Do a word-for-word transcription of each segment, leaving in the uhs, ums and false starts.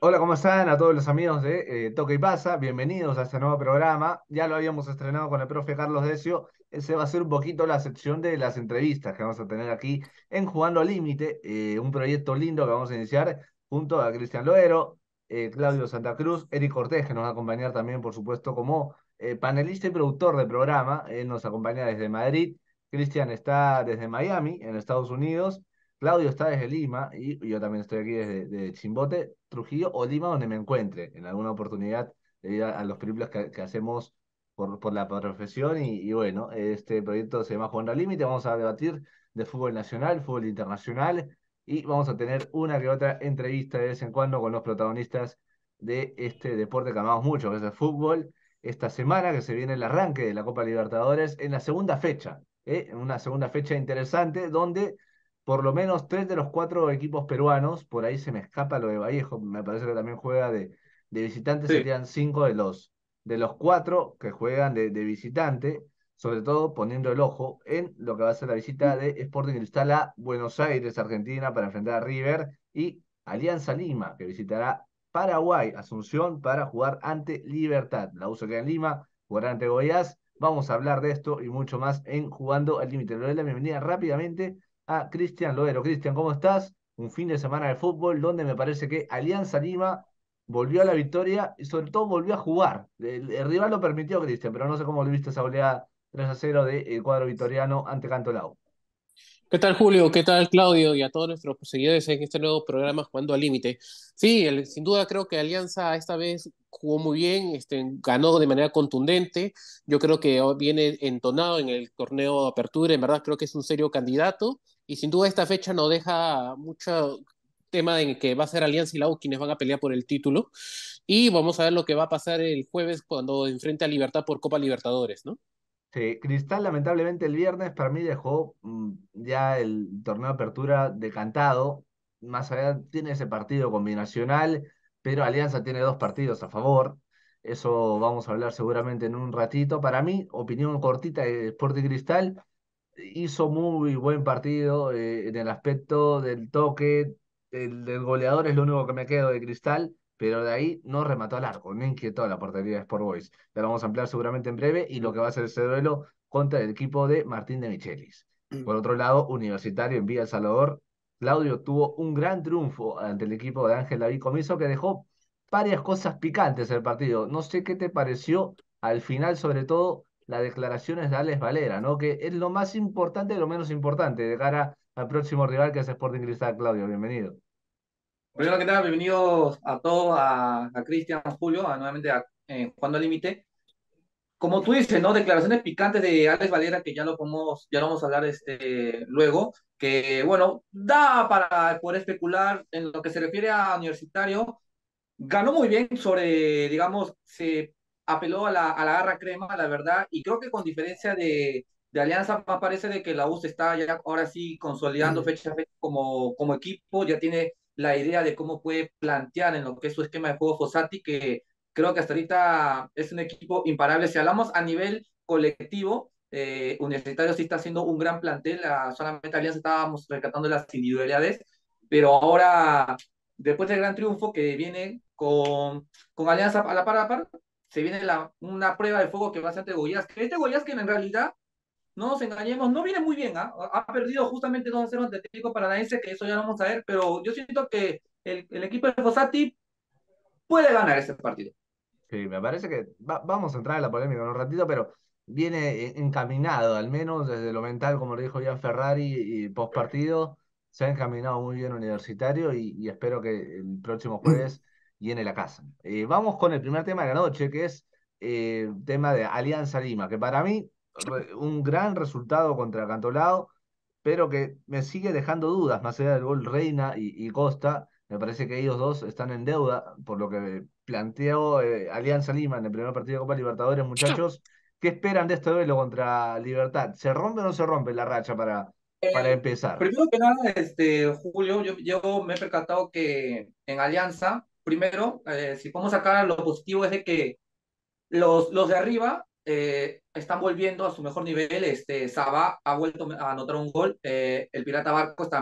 Hola, ¿cómo están a todos los amigos de eh, Toca y Pasa? Bienvenidos a este nuevo programa. Ya lo habíamos estrenado con el profe Carlos Decio. Ese va a ser un poquito la sección de las entrevistas que vamos a tener aquí en Jugando al Límite, eh, un proyecto lindo que vamos a iniciar junto a Cristian Loero, eh, Claudio Santa Cruz, Eric Cortés, que nos va a acompañar también, por supuesto, como eh, panelista y productor del programa. Él nos acompaña desde Madrid. Cristian está desde Miami, en Estados Unidos. Claudio está desde Lima y yo también estoy aquí desde, de Chimbote, Trujillo o Lima, donde me encuentre en alguna oportunidad debido a, a los periplos que, que hacemos por, por la profesión. Y, y bueno, este proyecto se llama Jugando al Límite. Vamos a debatir de fútbol nacional, fútbol internacional y vamos a tener una que otra entrevista de vez en cuando con los protagonistas de este deporte que amamos mucho, que es el fútbol. Esta semana que se viene el arranque de la Copa Libertadores en la segunda fecha, ¿eh? En una segunda fecha interesante donde por lo menos tres de los cuatro equipos peruanos, por ahí se me escapa lo de Vallejo, me parece que también juega de, de visitante, Sí. serían cinco de los, de los cuatro que juegan de, de visitante, sobre todo poniendo el ojo en lo que va a ser la visita de Sporting Cristal a Buenos Aires, Argentina, para enfrentar a River, y Alianza Lima, que visitará Paraguay, Asunción, para jugar ante Libertad. La U se queda en Lima, jugará ante Goiás. Vamos a hablar de esto y mucho más en Jugando al Límite. Le doy la bienvenida rápidamente a Cristian Loero. Cristian, ¿cómo estás? Un fin de semana de fútbol donde me parece que Alianza Lima volvió a la victoria y sobre todo volvió a jugar. El, el rival lo permitió, Cristian, pero no sé cómo lo viste esa oleada tres a cero del cuadro vitoriano ante Cantolao. ¿Qué tal, Julio? ¿Qué tal, Claudio? Y a todos nuestros seguidores en este nuevo programa Jugando al Límite. Sí, el- sin duda creo que Alianza esta vez jugó muy bien, este, ganó de manera contundente. Yo creo que viene entonado en el torneo de apertura. En verdad creo que es un serio candidato. Y sin duda esta fecha no deja mucho tema en que va a ser Alianza y la U quienes van a pelear por el título. Y vamos a ver lo que va a pasar el jueves cuando enfrente a Libertad por Copa Libertadores, ¿no? Sí, Cristal lamentablemente el viernes para mí dejó mm, ya el torneo de apertura decantado. Más allá tiene ese partido combinacional, pero Alianza tiene dos partidos a favor. Eso vamos a hablar seguramente en un ratito. Para mí, opinión cortita de Sporting Cristal, hizo muy buen partido eh, en el aspecto del toque, el, del goleador es lo único que me quedo de Cristal, pero de ahí no remató al arco, no inquietó a la portería de Sport Boys. Ya lo vamos a ampliar seguramente en breve y lo que va a ser ese duelo contra el equipo de Martín de Michelis. Por otro lado, Universitario en Villa El Salvador, Claudio tuvo un gran triunfo ante el equipo de Ángel David Comiso que dejó varias cosas picantes el partido. No sé qué te pareció al final, sobre todo las declaraciones de Alex Valera, ¿no? Que es lo más importante y lo menos importante de cara al próximo rival que es Sporting Cristal. Claudio, bienvenido. Primero que nada, bienvenidos a todos, a, a Cristian, Julio, a, nuevamente a eh, Jugando al Límite. Como tú dices, ¿no? Declaraciones picantes de Alex Valera, que ya lo podemos, ya lo vamos a hablar este, luego, que, bueno, da para poder especular en lo que se refiere a Universitario. Ganó muy bien sobre, digamos, se apeló a la, a la garra crema, la verdad, y creo que con diferencia de, de Alianza, me parece de que la U se está ya ahora sí consolidando fecha a fecha como, como equipo, ya tiene la idea de cómo puede plantear en lo que es su esquema de juego Fossati, que creo que hasta ahorita es un equipo imparable. Si hablamos a nivel colectivo, eh, Universitario sí está haciendo un gran plantel, la, solamente Alianza estábamos rescatando las individualidades, pero ahora después del gran triunfo que viene con, con Alianza a la par a par, se viene la, una prueba de fuego que va a ser ante Goiás. Que este Goiás que en realidad, no nos engañemos, no viene muy bien. ¿ah? Ha perdido justamente dos a cero ante el Atlético Paranaense, que eso ya lo vamos a ver, pero yo siento que el, el equipo de Fossati puede ganar ese partido. Sí, me parece que va- vamos a entrar en la polémica en un ratito, pero viene e- encaminado, al menos desde lo mental, como lo dijo Ian Ferrari, y post partido, se ha encaminado muy bien Universitario y, y espero que el próximo jueves llene la casa. Eh, vamos con el primer tema de la noche, que es eh, tema de Alianza Lima, que para mí re- un gran resultado contra Cantolao, pero que me sigue dejando dudas, más allá del gol Reina y, y Costa. Me parece que ellos dos están en deuda, por lo que planteó eh, Alianza Lima en el primer partido de Copa Libertadores, muchachos. ¿Qué esperan de este duelo contra Libertad? ¿Se rompe o no se rompe la racha para, para Eh, empezar? Primero que nada, este, Julio, yo, yo me he percatado que en Alianza, primero, eh, si podemos sacar lo positivo es de que Los, los de arriba eh, están volviendo a su mejor nivel. Este, Saba ha vuelto a anotar un gol, eh, el Pirata Barcos también.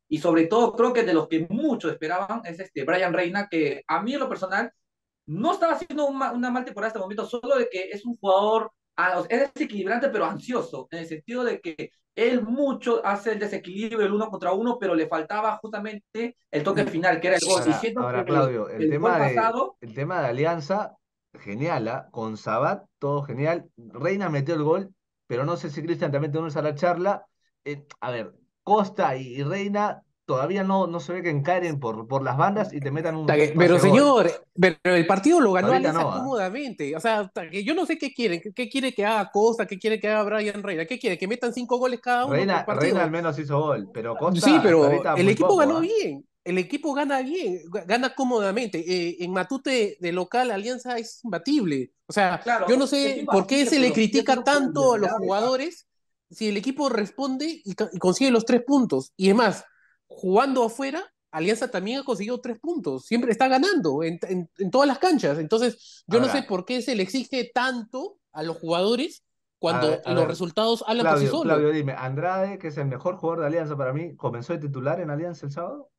y sobre todo creo que de los que muchos esperaban es este Brian Reina, que a mí en lo personal no estaba haciendo una, una mal temporada hasta el momento, solo de que es un jugador, ah, es desequilibrante pero ansioso, en el sentido de que él mucho hace el desequilibrio del uno contra uno, pero le faltaba justamente el toque final, que era el gol. Y Ahora, siento ahora que Claudio, el el gol tema de, pasado, el tema de Alianza, genial, ¿ah? Con Sabat, todo genial. Reina metió el gol, pero no sé si Cristian también te unes a la charla. Eh, a ver, Costa y, y Reina todavía no, no se ve que encaren por, por las bandas y te metan un, Ta un que- pase Pero de gol. señor, pero el partido lo ganó Ahorita Alianza no, ¿ah? cómodamente. O sea, ta que yo no sé qué quieren, qué, qué quiere que haga Costa, qué quiere que haga Brian Reina, qué quiere que metan cinco goles cada uno por Reina, Reina al partido. menos hizo gol, pero Sí, Costa hasta pero ahorita el muy equipo poco, ganó ¿ah? bien. El equipo gana bien, ga- gana cómodamente. Eh, en Matute de local, Alianza es imbatible. O sea, claro, yo no es sé por qué imbatible, se le pero sigue critica siendo por tanto a los individualidades, ¿ah? jugadores si el equipo responde y, ca- y consigue los tres puntos. Y es más, jugando afuera, Alianza también ha conseguido tres puntos. Siempre está ganando en, en- en todas las canchas. Entonces, yo no sé Ahora, por qué se le exige tanto a los jugadores a ver, cuando a los ver, resultados hablan por sí Claudio, solos. Claudio, dime, Andrade, que es el mejor jugador de Alianza para mí, ¿comenzó de titular en Alianza el sábado?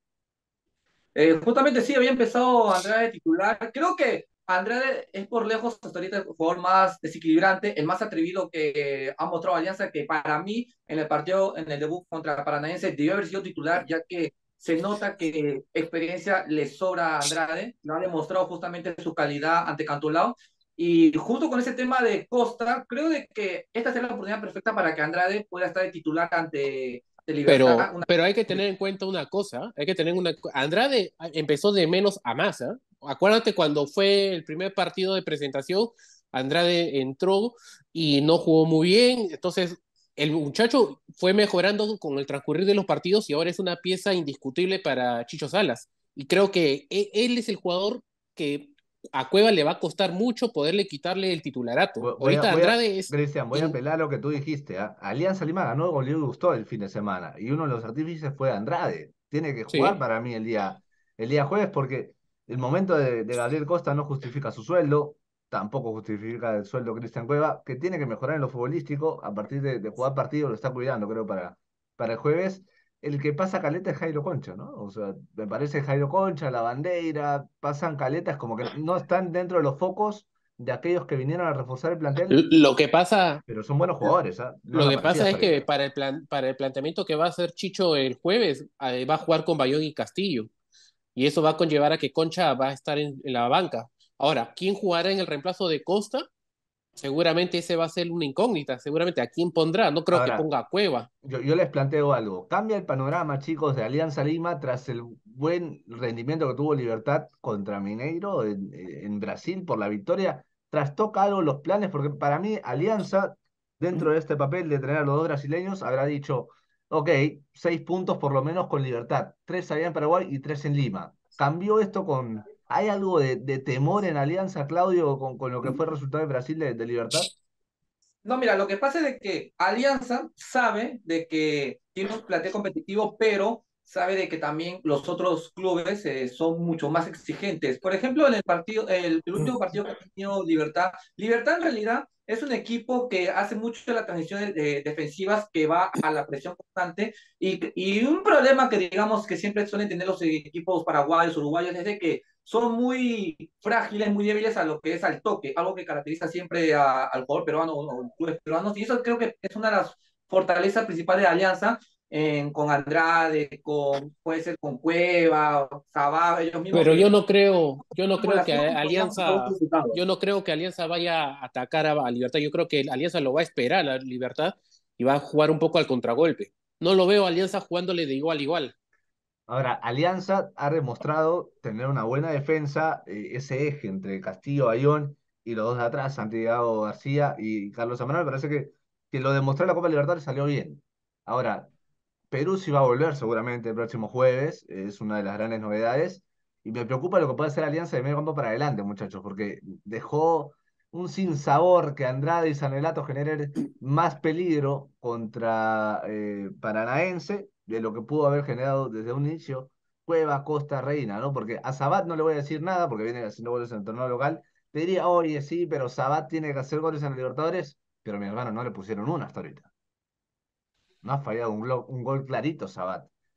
Eh, justamente sí, había empezado Andrade de titular. Creo que Andrade es por lejos hasta ahorita el jugador más desequilibrante, el más atrevido que ha mostrado Alianza, que para mí en el partido, en el debut contra Paranaense, debió haber sido titular, ya que se nota que experiencia le sobra a Andrade, lo ha demostrado justamente su calidad ante Cantolao. Y justo con ese tema de Costa, creo de que esta será la oportunidad perfecta para que Andrade pueda estar de titular ante de Libertad. Pero, Una... pero hay que tener en cuenta una cosa, hay que tener una... Andrade empezó de menos a más, ¿eh? Acuérdate cuando fue el primer partido de presentación, Andrade entró y no jugó muy bien, entonces el muchacho fue mejorando con el transcurrir de los partidos y ahora es una pieza indiscutible para Chicho Salas. Y creo que e- él es el jugador que a Cueva le va a costar mucho poderle quitarle el titularato. Voy voy a, Ahorita voy a, Andrade es... Cristian, voy a in- apelar a lo que tú dijiste, ¿ah? Alianza Lima ganó con Liu Gustó el fin de semana y uno de los artífices fue Andrade. Tiene que jugar sí. para mí el día, el día jueves porque el momento de, de Gabriel Costa no justifica su sueldo, tampoco justifica el sueldo de Cristian Cueva, que tiene que mejorar en lo futbolístico a partir de, de jugar partido, lo está cuidando, creo, para, para el jueves. El que pasa caleta es Jairo Concha, ¿no? O sea, me parece Jairo Concha, la bandera, pasan caletas como que no están dentro de los focos de aquellos que vinieron a reforzar el plantel, Lo que pasa, pero son buenos jugadores, ¿ah? No Lo han que aparecido pasa hasta es que ahorita. para el, plan, para el planteamiento que va a hacer Chicho el jueves, eh, va a jugar con Bayón y Castillo. Y eso va a conllevar a que Concha va a estar en, en la banca. Ahora, ¿quién jugará en el reemplazo de Costa? Seguramente ese va a ser una incógnita. Seguramente a quién pondrá. No creo que Ahora, ponga a Cueva. yo, yo les planteo algo. Cambia el panorama, chicos, de Alianza Lima tras el buen rendimiento que tuvo Libertad contra Mineiro en, en Brasil por la victoria. Trastoca algo los planes, porque para mí Alianza, dentro de este papel de tener a los dos brasileños, habrá dicho, ok, seis puntos por lo menos con Libertad, tres allá en Paraguay y tres en Lima. ¿Cambió esto con... ¿Hay algo de, de temor en Alianza, Claudio, con, con lo que fue el resultado de Brasil de, de Libertad? No, mira, lo que pasa es de que Alianza sabe de que tiene un plantel competitivo, pero sabe de que también los otros clubes eh, son mucho más exigentes. Por ejemplo, en el partido, el, el último partido que ha tenido Libertad, Libertad en realidad es un equipo que hace mucho de las transiciones eh, defensivas, que va a la presión constante, y, y un problema que digamos que siempre suelen tener los equipos paraguayos, uruguayos, es de que son muy frágiles, muy débiles a lo que es al toque, algo que caracteriza siempre a, al jugador peruano o clubes peruanos, y eso creo que es una de las fortalezas principales de Alianza, en, con Andrade, con, puede ser con Cueva, Sabá, ellos mismos Pero que yo no creo, yo no creo que población podrían buscar Alianza, otros resultados. yo no creo que Alianza vaya a atacar a, a Libertad. Yo creo que Alianza lo va a esperar a Libertad y va a jugar un poco al contragolpe. No lo veo a Alianza jugándole de igual a igual. Ahora, Alianza ha demostrado tener una buena defensa, eh, ese eje entre Castillo, Ayón y los dos de atrás, Santiago García y Carlos Zambrano, me parece que, que lo demostró en la Copa Libertadores salió bien. Ahora, Perú sí va a volver seguramente el próximo jueves, es una de las grandes novedades, y me preocupa lo que puede hacer Alianza de medio campo para adelante, muchachos, porque dejó un sinsabor que Andrade y Sanelato generen más peligro contra eh, Paranaense de lo que pudo haber generado desde un inicio Cueva, Costa, Reina, ¿no? Porque a Sabat no le voy a decir nada porque viene haciendo goles en el torneo local. Te diría, oye, sí, pero Sabat tiene que hacer goles en el Libertadores, pero mi hermano no le pusieron una hasta ahorita. No ha fallado un, glo- un gol clarito, Sabat.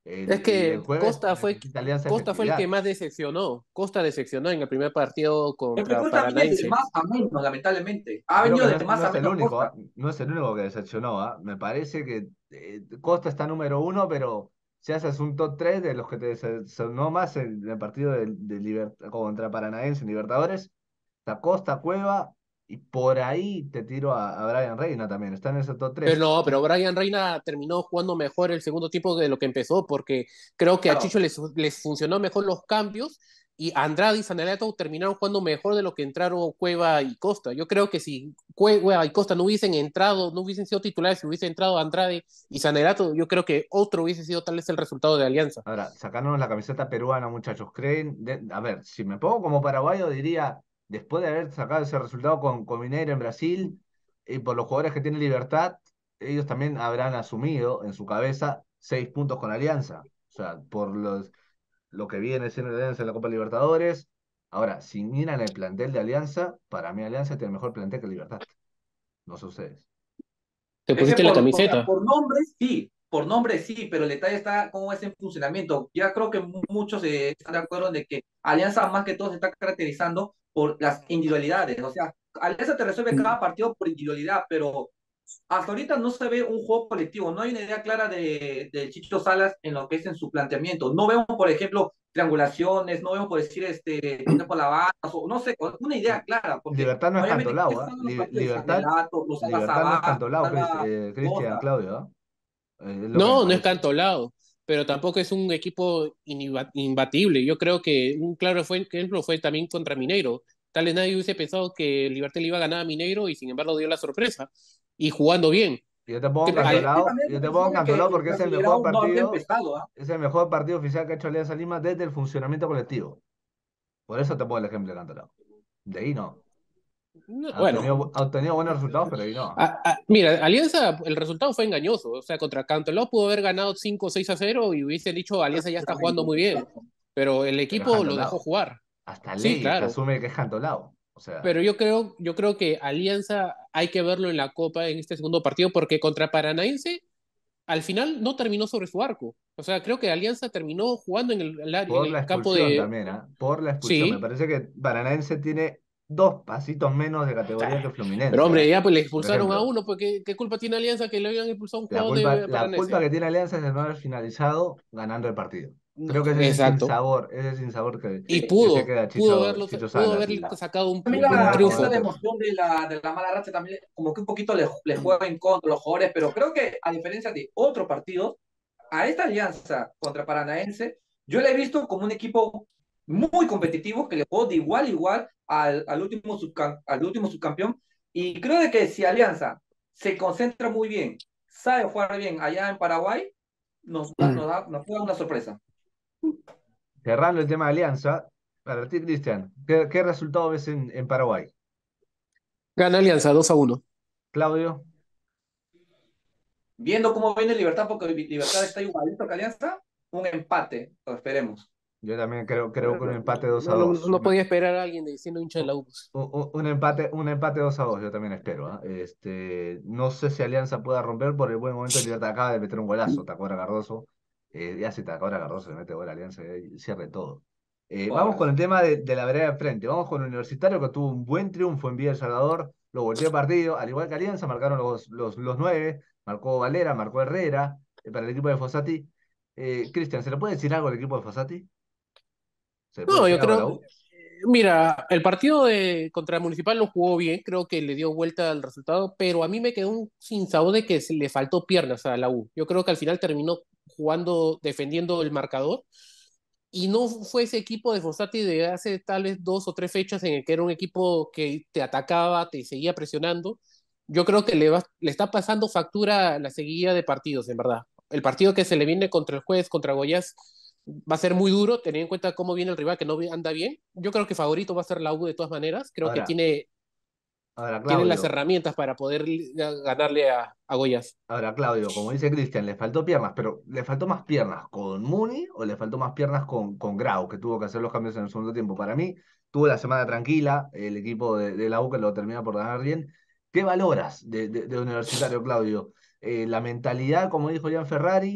El, Es y el que jueves Costa fue, necesita Alianza Costa fue el que efectividad. más decepcionó. Costa decepcionó en el primer partido Es que contra Costa viene de Paranaense. más a menos, lamentablemente. Ha Creo que venido no de es, más no a es el menos único, ¿ah? Costa. No es el único que decepcionó, ¿ah? Me parece que eh, Costa está número uno, pero si haces un top tres de los que te decepcionó más en el partido de, de Liber- contra Paranaense en Libertadores, está Costa, Cueva, y por ahí te tiro a, a Brian Reina también, está en ese top Pero tres. no, pero Brian Reina terminó jugando mejor el segundo tiempo de lo que empezó, porque creo que a Claro, Chicho les, les funcionó mejor los cambios y Andrade y Sanelato terminaron jugando mejor de lo que entraron Cueva y Costa. Yo creo que si Cueva y Costa no hubiesen entrado, no hubiesen sido titulares, si hubiesen entrado Andrade y Sanelato, yo creo que otro hubiese sido tal vez el resultado de Alianza. Ahora, sacarnos la camiseta peruana, muchachos, ¿creen? De- a ver, si me pongo como paraguayo, diría, después de haber sacado ese resultado con, con Mineiro en Brasil, y por los jugadores que tienen Libertad, ellos también habrán asumido en su cabeza seis puntos con Alianza. O sea, por los, lo que viene siendo Alianza en la Copa Libertadores. Ahora, si miran el plantel de Alianza, para mí Alianza tiene mejor plantel que Libertad. No sé ustedes. Te es que pusiste la por, o sea, camiseta. por nombre sí, por nombre sí, pero el detalle está cómo es en funcionamiento. Ya creo que mu- muchos eh, están de acuerdo de que Alianza más que todo se está caracterizando por las individualidades. O sea, Alianza te resuelve cada partido por individualidad, pero hasta ahorita no se ve un juego colectivo, no hay una idea clara de, de Chicho Salas en lo que es en su planteamiento. No vemos, por ejemplo, triangulaciones, no vemos, por decir, este, toque por la banda, o no sé, una idea clara, porque Libertad no es obviamente, Cantolao, ¿quiénes ¿ah? están en los Li- partidos? Libertad, Sanelato, lo salva Libertad no es Sabá, lo Cantolao, Crist- salva eh, Cristian, Costa. Claudio, ¿ah? Eh, es lo que me No, no es parece. cantolado, pero tampoco es un equipo iniba- imbatible. Yo creo que un claro fue- ejemplo fue también contra Mineiro. Tal vez nadie hubiese pensado que Libertad le iba a ganar a Mineiro y sin embargo dio la sorpresa y jugando bien. Yo te pongo Cre- Hay al- gente Cantolao, también que yo te pongo pensó de que Cantolao el porque es el mejor Brasileirao no había partido, empezado, ¿ah? es el mejor partido oficial que ha hecho Alianza Lima desde el funcionamiento colectivo. Por eso te pongo el ejemplo de Cantolao. De ahí no. no, Ha bueno, obtenido, ha obtenido buenos resultados, pero ahí no. a- a- mira, Alianza, el resultado fue engañoso. O sea, contra Cantolao pudo haber ganado cinco o seis a cero y hubiese dicho Alianza ya está jugando muy bien, pero el Pero es equipo lo dejó Cantolao. jugar. Hasta Sí, Leyes claro. asume que es Cantolao. O sea, Pero yo creo, yo creo que Alianza hay que verlo en la Copa en este segundo partido porque contra Paranaense al final no terminó sobre su arco. O sea, creo que Alianza terminó jugando en el, el área- en por la el campo expulsión de... también, ¿ah? Por la expulsión. Me Sí, parece que Paranaense tiene dos pasitos menos de categoría que pero Fluminense, hombre, ¿ah? ya pues le Por expulsaron a ejemplo. uno, porque ¿qué culpa tiene Alianza que le habían expulsado a un La jugador culpa, de la culpa Paranaense? que tiene Alianza es de no haber finalizado ganando el partido. No, Creo que ese es el exacto. sinsabor, ese es el sinsabor que, Y que se pudo, queda pudo Chicho, haberlo, Chicho pudo Salas haberle y, sacado un, También y tiene un la, razón triunfo. esa Walter. emoción de la, de la mala racha también como que un poquito le, le juega en contra a los jugadores, pero creo que a diferencia de otros partidos, a esta alianza contra Paranaense, yo la he visto como un equipo muy competitivo que le jugó de igual a igual al, al, último, subcam, al último subcampeón. Y creo de que si Alianza se concentra muy bien, sabe jugar bien allá en Paraguay, nos, da, nos, da, nos puede dar una sorpresa. Cerrando el tema de Alianza, para ti, Cristian, ¿qué, qué resultado ves en, en Paraguay? Gana Alianza dos a uno. Claudio, Viendo cómo viene Libertad, porque Libertad está igualito que Alianza, un empate, lo esperemos. yo también creo, creo que un empate dos a No, no, dos. no podía esperar a alguien de siendo hincha de la U. Un, un empate, un empate dos a dos, yo también espero. ¿Ah? Este, no sé si Alianza pueda romper por el buen momento de Libertad. Acaba de meter un golazo, Tacora Cardoso. Eh, ya si Tacora Cardoso le mete gol a Alianza, eh, cierre todo. Eh, vamos con Jugadorazo. el tema de, de la vereda de frente. Vamos con el Universitario que tuvo un buen triunfo en Villa El Salvador. Lo volteó el partido, al igual que Alianza, marcaron los, los, los nueve. Marcó Valera, marcó Herrera eh, para el equipo de Fossati. Eh, Cristian, ¿se le puede decir algo al equipo de Fossati? ¿Se le puede No, decir yo algo a la creo, U? mira, el partido de contra Municipal lo jugó bien, creo que le dio vuelta al resultado, pero a mí me quedó un sin sabor de que se le faltó piernas a la U. Yo creo que al final terminó jugando, defendiendo el marcador, y no fue ese equipo de Fossati de hace tal vez dos o tres fechas en el que era un equipo que te atacaba, te seguía presionando. Yo creo que le, va, le está pasando factura la seguida de partidos, en verdad. El partido que se le viene contra el juez, contra Goiás, va a ser muy duro, teniendo en cuenta cómo viene el rival, que no anda bien. Yo creo que favorito va a ser la U de todas maneras. Creo que Ahora, tiene, ahora, tiene las Claudio. herramientas para poder ganarle a, a Goiás. Ahora, Claudio, como dice Cristian, le faltó piernas, pero ¿le faltó más piernas con Muni o le faltó más piernas con, con Grau, que tuvo que hacer los cambios en el segundo tiempo? Para mí, tuvo la semana tranquila, el equipo de, de la U que lo termina por ganar bien. ¿Qué valoras de, de, de Universitario, Claudio? Eh, la mentalidad, como dijo Jan Ferrari,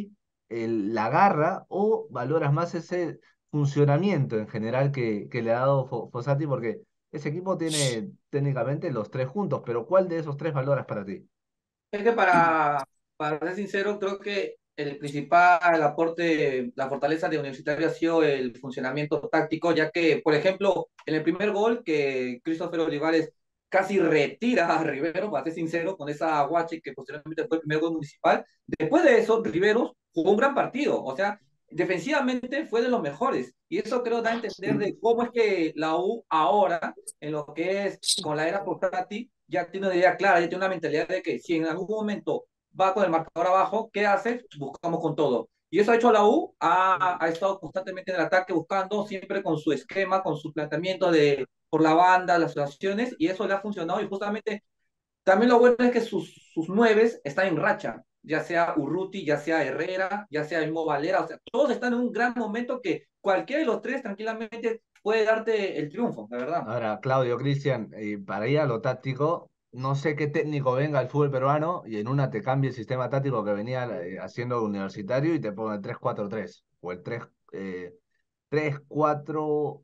el, la garra o valoras más ese funcionamiento en general que, que le ha dado Fo- Fossati? Porque ese equipo tiene técnicamente los tres juntos, pero ¿cuál de esos tres valoras para ti? Es que para, para ser sincero, creo que el principal aporte, la fortaleza de Universitario ha sido el funcionamiento táctico, ya que, por ejemplo, en el primer gol que Christopher Olivares casi retira a Rivero, para ser sincero, con esa guache que posteriormente fue el primer gol municipal. Después de eso, Riveros jugó un gran partido, o sea, defensivamente fue de los mejores. Y eso creo da a entender de cómo es que la U ahora, en lo que es con la era Portati, ya tiene una idea clara, ya tiene una mentalidad de que si en algún momento va con el marcador abajo, ¿qué hace? Buscamos con todo. Y eso ha hecho la U, ha, ha estado constantemente en el ataque buscando, siempre con su esquema, con su planteamiento de por la banda, las situaciones, y eso le ha funcionado. Y justamente también lo bueno es que sus, sus nueves están en racha, ya sea Urruti, ya sea Herrera, ya sea el Valera, o sea, todos están en un gran momento que cualquiera de los tres tranquilamente puede darte el triunfo, la verdad. Ahora, Claudio, Cristian, eh, para ir a lo táctico, no sé qué técnico venga al fútbol peruano y en una te cambie el sistema táctico que venía eh, haciendo Universitario y te ponga el tres cuatro tres o el tres eh, tres cuatro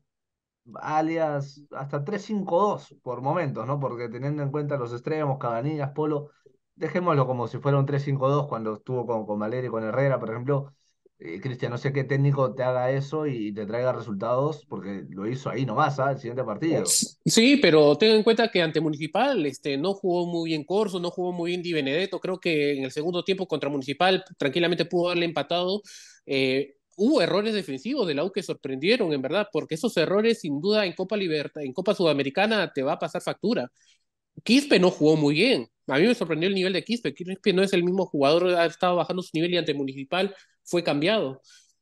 alias hasta tres cinco dos por momentos, ¿no? Porque teniendo en cuenta los extremos, Cabanillas, Polo, dejémoslo como si fuera un tres cinco dos cuando estuvo con, con Valeri y con Herrera, por ejemplo. Eh, Cristian, no sé qué técnico te haga eso y te traiga resultados, porque lo hizo ahí nomás, ¿ah? El siguiente partido. Sí, pero ten en cuenta que ante Municipal este, no jugó muy bien Corso, no jugó muy bien Di Benedetto. Creo que en el segundo tiempo contra Municipal tranquilamente pudo haberle empatado. Eh, hubo errores defensivos de la U que sorprendieron, en verdad, porque esos errores, sin duda, en Copa Libertad, en Copa Sudamericana te va a pasar factura. Quispe no jugó muy bien. A mí me sorprendió el nivel de Quispe. Quispe no es el mismo jugador, ha estado bajando su nivel y ante Municipal fue cambiado.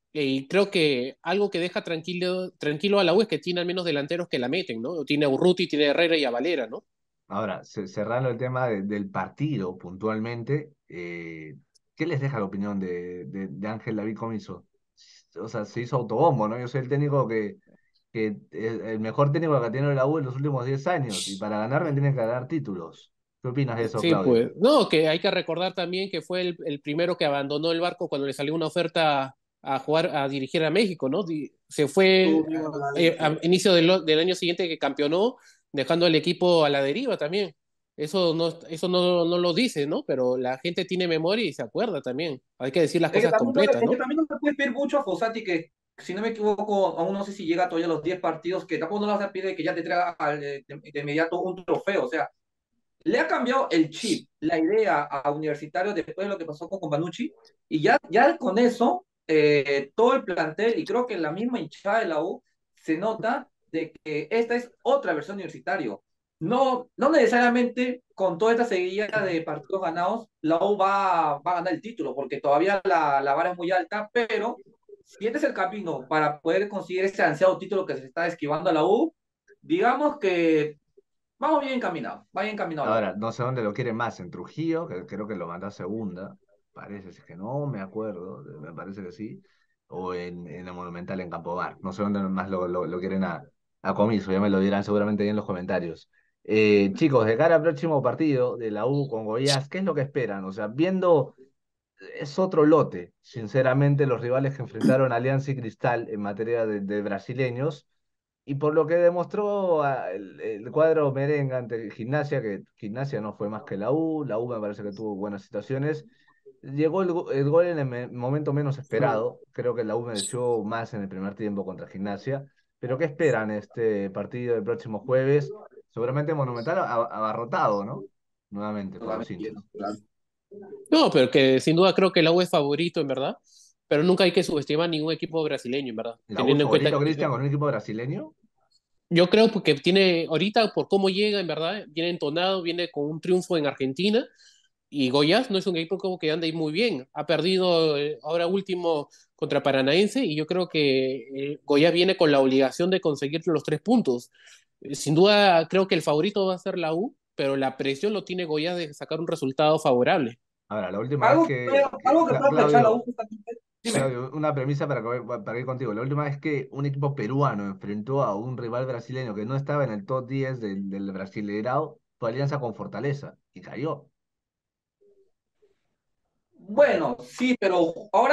Y creo que algo que deja tranquilo, tranquilo a la U es que tiene al menos delanteros que la meten, ¿no? Tiene a Urruti, tiene a Herrera y a Valera, ¿no? Ahora, ce- cerrando el tema de- del partido puntualmente, eh, ¿qué les deja la opinión de, de, de Ángel David Comiso? O sea, se hizo autobombo, ¿no? Yo soy el técnico que, que es el mejor técnico que ha tenido la U en los últimos diez años y para ganar me tienen que ganar títulos. ¿Qué opinas de eso, Sí, Claudio? pues, no, que hay que recordar también que fue el, el primero que abandonó el barco cuando le salió una oferta a jugar, a dirigir a México, ¿no? Di- Se fue eh, a inicio del, del año siguiente que campeonó, dejando al equipo a la deriva también. Eso no, eso no, no lo dice, ¿no? Pero la gente tiene memoria y se acuerda también. Hay que decir las Es que cosas también no le, completas, es que ¿no? también no le puedes pedir mucho a Fossati que, si no me equivoco, aún no sé si llega todavía a los diez partidos, que tampoco no le vas a pedir que ya te traiga al- de, de inmediato un trofeo. O sea, le ha cambiado el chip, la idea a Universitario después de lo que pasó con Companucci, y ya, ya con eso, eh, todo el plantel, y creo que la misma hinchada de la U, se nota de que esta es otra versión Universitario. No, no necesariamente con toda esta seguidilla de partidos ganados, la U va, va a ganar el título, porque todavía la, la vara es muy alta, pero si este es el camino para poder conseguir ese ansiado título que se está esquivando a la U, digamos que vamos bien encaminados, va bien encaminado la Ahora, U. no sé dónde lo quieren más, en Trujillo, que creo que lo mandó a segunda, parece, si es que no me acuerdo, me parece que sí, o en, en la Monumental en Campobar. No sé dónde más lo, lo, lo quieren a, a Comiso, ya me lo dirán seguramente ahí en los comentarios. Eh, chicos, de cara al próximo partido de la U con Goiás, ¿qué es lo que esperan? O sea, viendo, es otro lote, sinceramente, los rivales que enfrentaron a Alianza y Cristal en materia de, de brasileños. Y por lo que demostró ah, el, el cuadro merengue ante Gimnasia, que Gimnasia no fue más que la U, la U me parece que tuvo buenas situaciones. Llegó el, go- el gol en el me- momento menos esperado. Creo que la U mereció más en el primer tiempo contra Gimnasia. Pero ¿qué esperan este partido del próximo jueves? Seguramente Monumental a- abarrotado, ¿no? Nuevamente por los Totalmente, hinchas. claro. No, pero que sin duda creo que la U es favorito, en verdad. Pero nunca hay que subestimar ningún equipo brasileño, en verdad. ¿La U es Teniendo en cuenta favorito, que Cristian, con un equipo brasileño? yo creo que tiene, ahorita por cómo llega, en verdad, viene entonado, viene con un triunfo en Argentina. Y Goiás no es un equipo como que anda ahí muy bien. Ha perdido eh, ahora último contra Paranaense y yo creo que eh, Goiás viene con la obligación de conseguir los tres puntos. Eh, Sin duda creo que el favorito va a ser la U, pero la presión lo tiene Goiás de sacar un resultado favorable. Ahora, la última vez Algo que, puede- que, que algo que Cla- puede aprovechar la U Claudio, justamente. Dime. Claudio, una premisa para, que- para ir contigo. La última vez que un equipo peruano enfrentó a un rival brasileño que no estaba en el top diez del, del Brasileirao fue Alianza con Fortaleza y cayó. Bueno, sí, pero ahora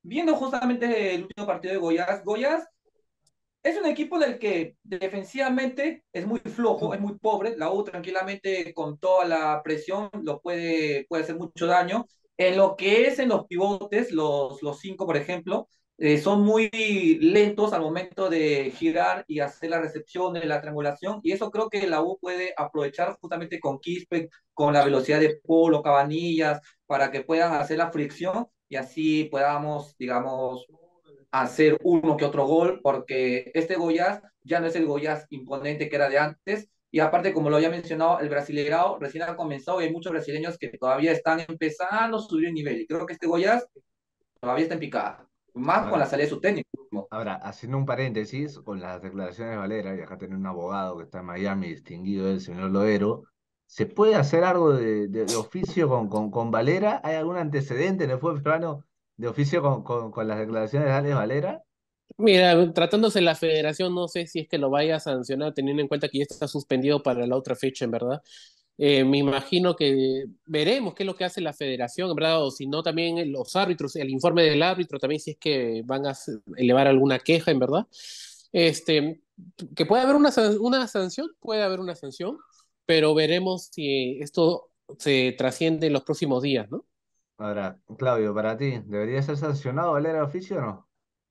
viendo justamente el último partido de Goiás, Goiás es un equipo del que defensivamente es muy flojo, es muy pobre. La U tranquilamente con toda la presión lo puede, puede hacer mucho daño. En lo que es en los pivotes, los, los cinco, por ejemplo, eh, son muy lentos al momento de girar y hacer la recepción de la triangulación. Y eso creo que la U puede aprovechar justamente con Quispe, con la velocidad de Polo, Cabanillas, para que puedan hacer la fricción y así podamos, digamos, hacer uno que otro gol, porque este Goiás ya no es el Goiás imponente que era de antes. Y aparte, como lo había mencionado, el Brasileirao recién ha comenzado y hay muchos brasileños que todavía están empezando a subir el nivel. Y creo que este Goiás todavía está en picada, más con la Ahora, salida de su técnico. ahora, haciendo un paréntesis con las declaraciones de Valera, y acá tener un abogado que está en Miami, distinguido el señor Loero, ¿se puede hacer algo de, de- de oficio con, con, con Valera? ¿Hay algún antecedente en el fútbol peruano de oficio con, con, con las declaraciones de Alex Valera? Mira, tratándose de la federación, no sé si es que lo vaya a sancionar, teniendo en cuenta que ya está suspendido para la otra fecha, en verdad. Eh, me imagino que veremos qué es lo que hace la federación, en verdad, o si no, también los árbitros, el informe del árbitro, también si es que van a elevar alguna queja, en verdad. Este, que puede haber una, una sanción, puede haber una sanción, pero veremos si esto se trasciende en los próximos días, ¿no? Ahora, Claudio, para ti, ¿debería ser sancionado Valera de oficio o no?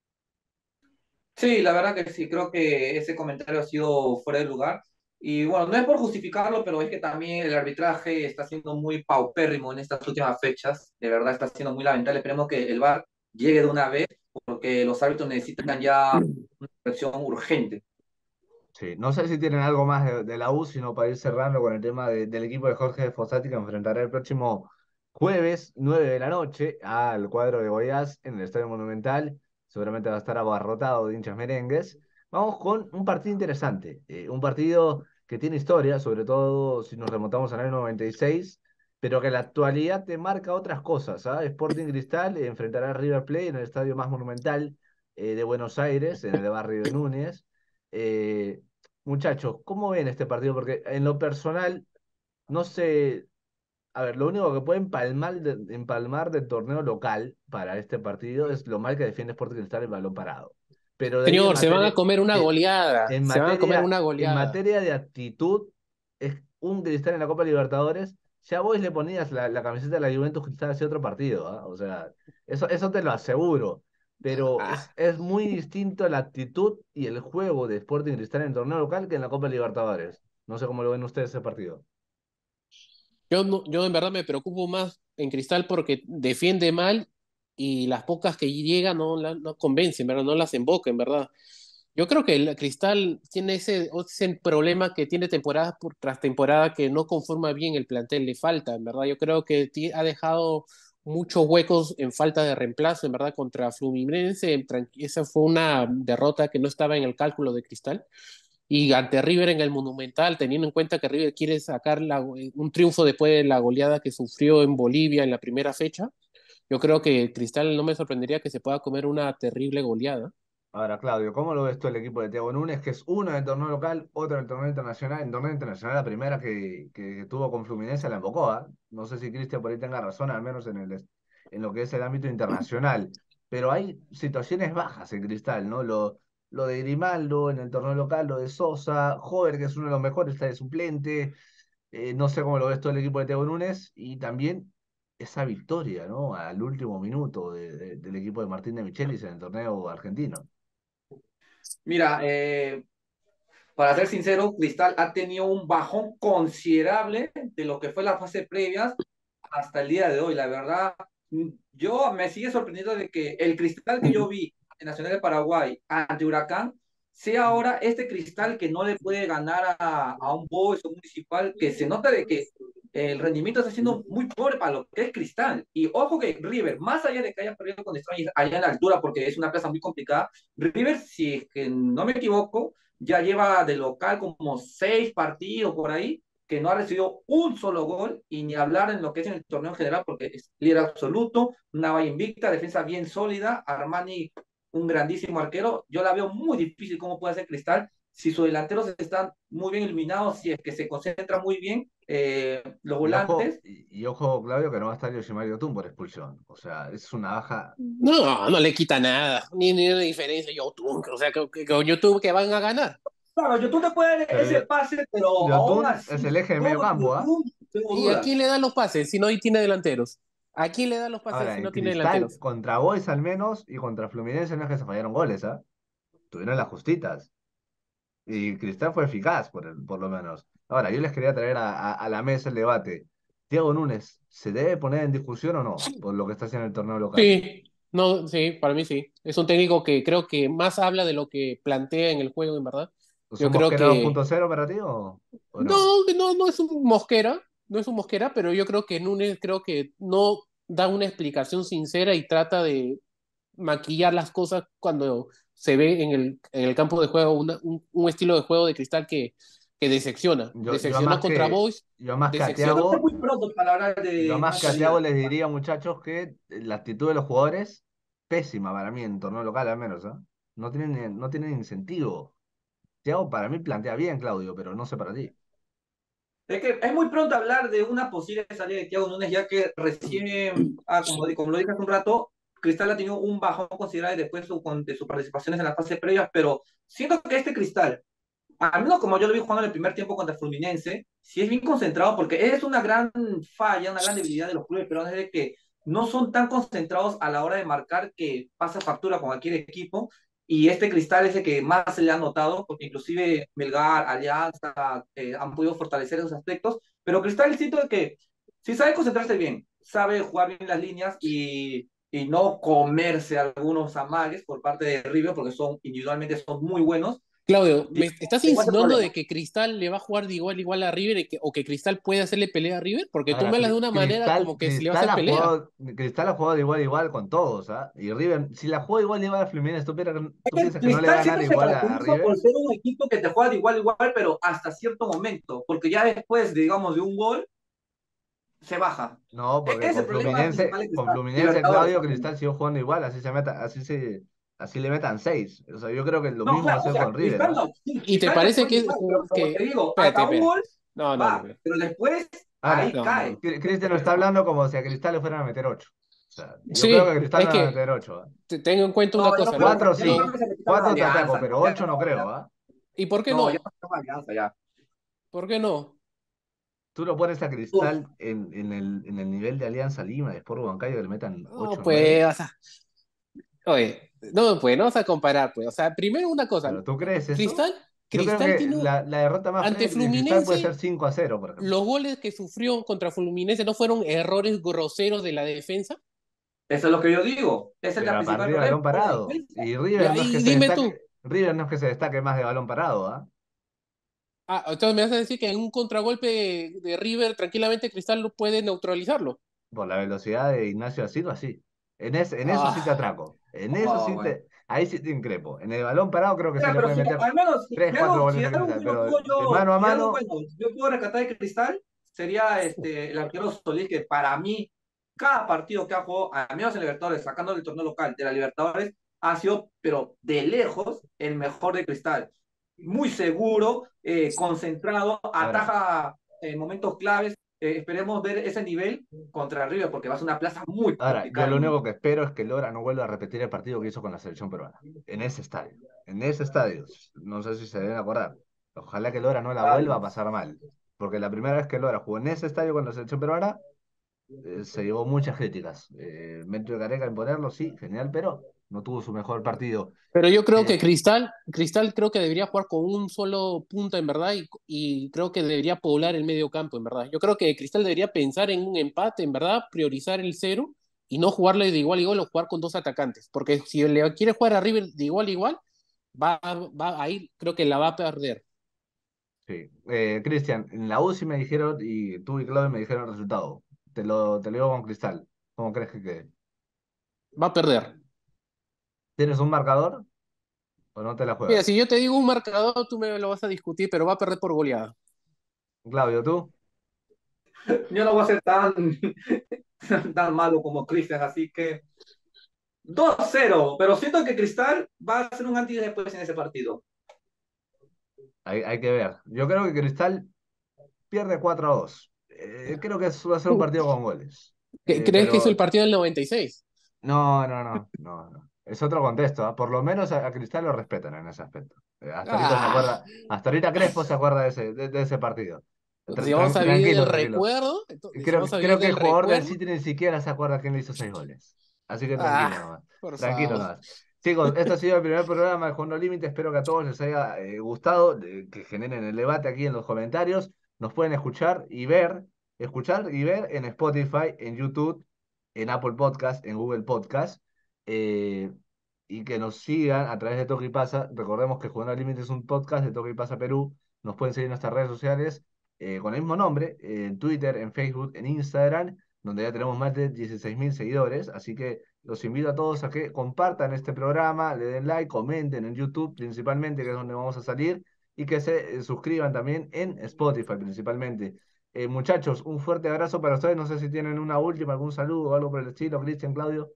Sí, la verdad que sí, creo que ese comentario ha sido fuera de lugar. Y bueno, no es por justificarlo, pero es que también el arbitraje está siendo muy paupérrimo en estas últimas fechas. De verdad está siendo muy lamentable. Esperemos que el V A R llegue de una vez, porque los árbitros necesitan ya una presión urgente. Sí, no sé si tienen algo más de, de la U, sino para ir cerrando con el tema de- del equipo de Jorge Fossati que enfrentará el próximo jueves, nueve de la noche, al cuadro de Goiás en el Estadio Monumental. Seguramente va a estar abarrotado de hinchas merengues. Vamos con un partido interesante, eh, un partido que tiene historia, sobre todo si nos remontamos al año noventa y seis, pero que en la actualidad te marca otras cosas. ¿Ah? Sporting Cristal enfrentará a River Plate en el estadio más monumental eh, de Buenos Aires, en el barrio de Núñez. Eh, Muchachos, ¿cómo ven este partido? Porque en lo personal, no sé, a ver, lo único que puede empalmar, de- empalmar del torneo local para este partido es lo mal que defiende Sporting Cristal el balón parado. Pero de ahí en Señor, se van a materia, comer una eh, goleada, en se van a comer materia, una en goleada. materia de actitud, es un Cristal en la Copa Libertadores. Ya vos le ponías la, la camiseta de la Juventus Cristal hacia otro partido, ¿ah? O sea, eso, eso te lo aseguro. Pero Ah, es, es muy distinto la actitud y el juego de Sporting Cristal en el torneo local que en la Copa Libertadores. No sé cómo lo ven ustedes ese partido. yo, no- yo en verdad me preocupo más en Cristal porque defiende mal y las pocas que llegan no, la- no convencen, ¿verdad? No las emboca, en verdad. Yo creo que el Cristal tiene ese, ese problema que tiene temporada por, tras temporada que no conforma bien el plantel, le falta, en verdad. Yo creo que ti- ha dejado muchos huecos en falta de reemplazo, en verdad, contra Fluminense. Tran- Esa fue una derrota que no estaba en el cálculo de Cristal. Y ante River en el Monumental, teniendo en cuenta que River quiere sacar la- un triunfo después de la goleada que sufrió en Bolivia en la primera fecha, yo creo que Cristal no me sorprendería que se pueda comer una terrible goleada. Ahora, Claudio, ¿cómo lo ves tú el equipo de Thiago Núñez, que es uno en el torneo local, otro en el torneo internacional? En torneo internacional, la primera que, que tuvo con Fluminense la embocó, ¿ah? No sé si Cristian por ahí tenga razón, al menos en el, en lo que es el ámbito internacional. Pero hay situaciones bajas en Cristal, ¿no? Lo, lo de Grimaldo en el torneo local, lo de Sosa, Jover, que es uno de los mejores, está de suplente. Eh, no sé cómo lo ves todo el equipo de Thiago Núñez. Y también esa victoria, ¿no? Al último minuto de- de- del equipo de Martín de Michelis en el torneo argentino. Mira, eh, para ser sincero, Cristal ha tenido un bajón considerable de lo que fue la fase previa hasta el día de hoy. La verdad, yo me sigue sorprendiendo de que el Cristal que yo vi en Nacional de Paraguay ante Huracán sea ahora este Cristal que no le puede ganar a, a un Boys o Municipal, que se nota de que el rendimiento está siendo muy pobre para lo que es Cristal. Y ojo que River, más allá de que haya perdido con Strongest allá en la altura, porque es una plaza muy complicada, River, si es que no me equivoco, ya lleva de local como seis partidos por ahí, que no ha recibido un solo gol, y ni hablar en lo que es en el torneo en general, porque es líder absoluto, una valla invicta, defensa bien sólida, Armani, un grandísimo arquero. Yo la veo muy difícil cómo puede hacer Cristal si sus delanteros están muy bien iluminados, si es que se concentra muy bien, eh, los Y ojo, volantes. y, y ojo, Claudio, que no va a estar Yoshimaru Yotun por expulsión. O sea, es una baja. No, no le quita nada, ni, ni una diferencia. YouTube, o sea, que, que, con YouTube que van a ganar. Claro, YouTube te puede dar Pero ese Yo- pase, pero aún Yotun es así, el eje de medio todo campo, ¿ah? YouTube, tengo ¿Y a quién dudas. le da los pases si no tiene delanteros? ¿A quién le da los pases Ahora, si en no tiene Cristal, delanteros? contra Boys al menos, y contra Fluminense no es que se fallaron goles, ¿ah? Tuvieron las justitas. Y Cristal fue eficaz, por, el- por lo menos. Ahora, yo les quería traer a, a- a la mesa el debate. Thiago Núñez, ¿se debe poner en discusión o no por lo que está haciendo en el torneo local? Sí, no, sí, para mí sí. Es un técnico que creo que más habla de lo que plantea en el juego, en verdad. ¿Es Yo un creo Mosquera que dos punto cero para ti o, o no? no, que no, no es un mosquera, no es un mosquera, pero yo creo que Núñez creo que no da una explicación sincera y trata de maquillar las cosas cuando se ve en el, en el campo de juego una- un, un estilo de juego de Cristal que, que decepciona. Yo, yo a Decepcionó más contra que, Boys, yo a más que a Siento decepcionó. que es Thiago, muy pronto para hablar yo a de más una que a Thiago salida. les diría, muchachos, que la actitud de los jugadores, pésima para mí en torneo local al menos, ¿ah? No tienen, no tienen incentivo. Thiago para mí plantea bien, Claudio, pero no sé para ti. Es que es muy pronto hablar de una posible salida de Thiago Núñez, ya que recién, ah, como, como lo dije hace un rato, Cristal ha tenido un bajón considerable después de, su, de sus participaciones en las fases previas, pero siento que este Cristal, al menos como yo lo vi jugando en el primer tiempo contra Fluminense, sí es bien concentrado, porque es una gran falla, una gran debilidad de los clubes peruanos, es de que no son tan concentrados a la hora de marcar que pasa factura con cualquier equipo, y este Cristal es el que más se le ha notado, porque inclusive Melgar, Alianza, eh, han podido fortalecer esos aspectos, pero Cristal siento que si sabe concentrarse bien, sabe jugar bien las líneas y, y no comerse algunos amagues por parte de River, porque son individualmente son muy buenos, Claudio, ¿me estás tengo ese insinuando problema. de que Cristal le va a jugar de igual a igual a River y que- o que Cristal puede hacerle pelea a River? Porque tú Ahora, me hablas de Cri- una manera Cristal, como que se le va a Cristal hacer ha pelea. jugado, Cristal ha jugado de igual a igual con todos, ¿ah? Y River, si la juega igual a igual a Fluminense, ¿tú, piensas que Es tú que el piensas que no le va a Cristal ganar siempre se igual a, a caracteriza por River? ser un equipo que te juega de igual a igual, pero hasta cierto momento, porque ya después, digamos, de un gol, se baja. No, E- porque Ese es con el problema Fluminense, principal de con Cristal. Fluminense, Libertadores. Claudio, Cristal siguió jugando igual, así se meta, así se, así le metan seis. O sea, yo creo que lo No, mismo va a claro, o ser sea, con River, Cristal ¿ah? no, sí, ¿Y te Cristal te parece juega que, igual, pero como que... te digo, Espérate, hasta un espérate. gol No, no, no. va, pero después Ahora, ahí No, cae. no. Cri- Ese es el Cristian no está problema. hablando como si a Cristal le fueran a meter ocho. O sea, yo creo que Sí, Cristal es le van a que meter ocho, ¿ah? te- tengo en cuenta una No, ya no cosa, creo, ¿no? Cuatro ya no creo sí, que No. se repita la cuatro te ataco, alianza, pero no, ya ocho no no, creo, ya. ¿ah? ¿Y por qué No, ya no? no creo la alianza, ya. ¿Por qué no? Tú lo pones a Uf, Cristal en, en el, en el nivel de Alianza Lima, de Sport Huancayo, que le metan No, ocho o nueve. pues, o sea, oye, no, pues, no vas a comparar, pues. O sea, primero una cosa, ¿Pero tú crees eso? Cristal, Yo creo Cristal que tiene, la, la derrota más ante fea de Cristal puede ser Fluminense, cinco a cero, por ejemplo. los goles que sufrió contra Fluminense no fueron errores groseros de la defensa. eso es lo que yo digo. Ese es el Pero a principal partir de problema. balón La parado. defensa. Y Y River no es que ahí se dime destaque, tú, River no es que se destaque más de balón parado, ¿ah? ah, entonces me vas a decir que en un contragolpe de, de River tranquilamente Cristal lo puede neutralizarlo. Por la velocidad de Ignacio da Silva, sí. En, es- en eso sí te Ah, atraco. En eso Oh, sí bueno. te. Ahí sí te increpo. En el balón parado creo que sí Mira, le pero puede si, meter al menos, si, tres si cuatro algo, si goles a algo Cristal. bueno Pero puedo de yo, mano a si algo mano, bueno yo puedo rescatar de Cristal, sería este, el arquero Solís, que para mí, cada partido que ha jugado, al menos en Libertadores, sacando del torneo local de la Libertadores, ha sido, pero de lejos, el mejor de Cristal. Muy seguro, eh, concentrado, ahora, ataja en momentos claves. Eh, esperemos ver ese nivel contra River, porque va a ser una plaza muy ahora, yo complicada. lo único que espero es que Lora no vuelva a repetir el partido que hizo con la selección peruana. En ese estadio. En ese estadio. No sé si se deben acordar. Ojalá que Lora no la vuelva a pasar mal. Porque la primera vez que Lora jugó en ese estadio con la selección peruana, eh, se llevó muchas críticas. Eh, Mento de Careca en ponerlo, sí, genial, pero no tuvo su mejor partido. pero yo creo que Eh, Cristal, Cristal creo que debería jugar con un solo punta en verdad y, y creo que debería poblar el medio campo en verdad. Yo creo que Cristal debería pensar en un empate en verdad, priorizar el cero y no jugarle de igual a igual o jugar con dos atacantes. Porque si le quiere jugar a River de igual a igual, va, va ahí creo que la va a perder. sí. Eh, Cristian, en la U C I me dijeron, y tú y Claudio me dijeron el resultado. Te lo, te lo digo con Cristal. ¿Cómo crees que quede? Va a perder. ¿Tienes un marcador o no te la Mira, juegas? si yo te digo un marcador, tú me lo vas a discutir, pero va a perder por goleada. Claudio, ¿tú? Yo no voy a ser tan, tan malo como Cristian, así que dos cero, pero siento que Cristal va a hacer un antes y después en ese partido. Hay, hay que ver. Yo creo que Cristal pierde cuatro a dos. Eh, creo que va a ser un Uh, partido con goles. ¿Crees Eh, que es el pero partido del noventa y seis? no, no, no, no, no. Es otro contexto, ¿ah? Por lo menos a, a Cristal lo respetan en ese aspecto. Eh, hasta ahorita se Ah, acuerda, hasta ahorita Crespo se acuerda de ese, de, de ese partido. Tra- si vamos tran- a vivir tranquilo, del tranquilo. recuerdo, entonces, si Creo, vamos a creo vivir que el del jugador del recuerdo, City ni siquiera se acuerda quién le hizo seis goles. Así que tranquilo ah, nomás. por Tranquilo favor. nomás. Chicos, este ha sido el primer programa de Jugando Límite. Espero que a todos les haya eh, gustado, eh, que generen el debate aquí en los comentarios. Nos pueden escuchar y ver, escuchar y ver en Spotify, en YouTube, en Apple Podcast, en Google Podcast. eh, y que nos sigan a través de Toque y Pasa. Recordemos que Jugando al Límite es un podcast de Toque y Pasa Perú. Nos pueden seguir en nuestras redes sociales eh, con el mismo nombre, eh, en Twitter, en Facebook, en Instagram, donde ya tenemos más de dieciséis mil seguidores. Así que los invito a todos a que compartan este programa, le den like, comenten en YouTube principalmente, que es donde vamos a salir, y que se eh, suscriban también en Spotify principalmente. Eh, muchachos, un fuerte abrazo para ustedes. No sé si tienen una última, algún saludo o algo por el estilo, Cristian, Claudio.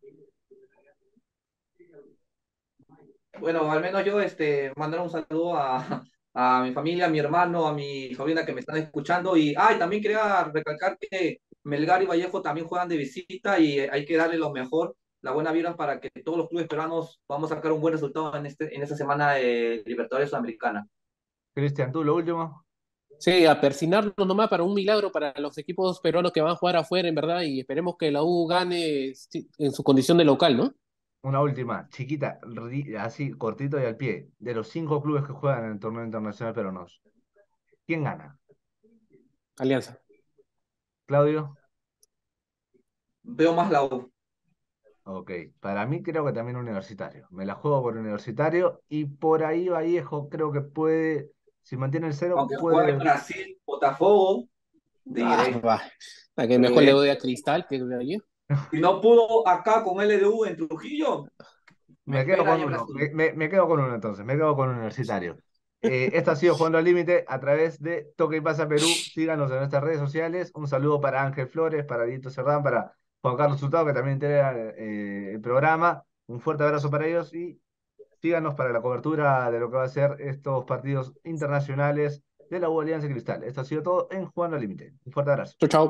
Bueno, al menos yo este, mandar un saludo a, a mi familia, a mi hermano, a mi sobrina que me están escuchando. Y, ah, y también quería recalcar que Melgar y Vallejo también juegan de visita y eh, hay que darle lo mejor, la buena vibra para que todos los clubes peruanos podamos sacar un buen resultado en, este, en esta semana de Libertadores Sudamericana. Cristian, tú lo último. Sí, a persinarnos nomás para un milagro para los equipos peruanos que van a jugar afuera, en verdad, y esperemos que la U gane sí, en su condición de local, ¿no? Una última, chiquita, ri- así, cortito y al pie. De los cinco clubes que juegan en el torneo internacional peruanos, ¿quién gana? Alianza. ¿Claudio? Veo más la U. Ok, para mí creo que también Universitario. Me la juego por Universitario y por ahí Vallejo creo que puede, si mantiene el cero, Aunque juegue puede. Brasil, Botafogo, Ah, diré. va. A que mejor le Eh, doy a Cristal que de allí. si no pudo acá con L D U en Trujillo, me Me quedo espera con allá en uno, me, Brasil. me- me quedo con uno entonces, me quedo con Universitario. Eh, esto ha sido Jugando al Límite a través de Toque y Pasa Perú. Síganos en nuestras redes sociales. Un saludo para Ángel Flores, para Dieto Cerdán, para Juan Carlos Hurtado, que también integra eh, el programa. Un fuerte abrazo para ellos y síganos para la cobertura de lo que va a ser estos partidos internacionales de la U Alianza Cristal. Esto ha sido todo en Jugando al Límite. Un fuerte abrazo. Chau, chau.